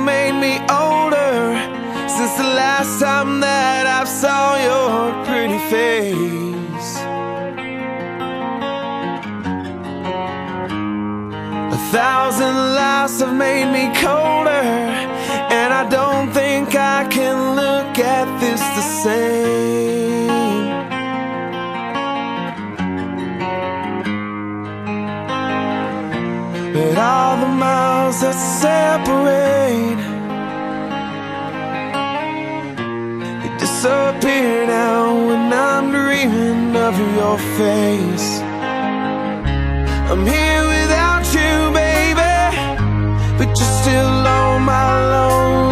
made me older since the last time that I saw your pretty face. 1,000 lives have made me colder, and I don't think I can look at this the same. But all the miles that separate, they disappear now when I'm dreaming of your face. I'm here without you, baby, but you're still on my lonely